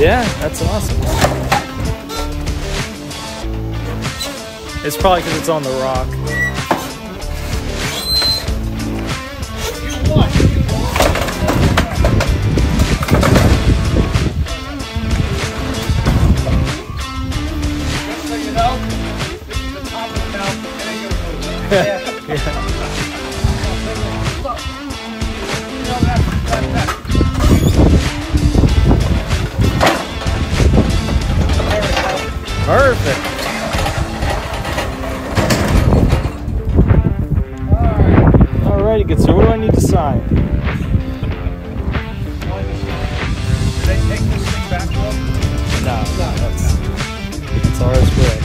Yeah, that's awesome. It's probably because it's on the rock. Yeah. Perfect. Alrighty, good sir. What do I need to sign? Did they take this thing back to them? No, that's ours. Good.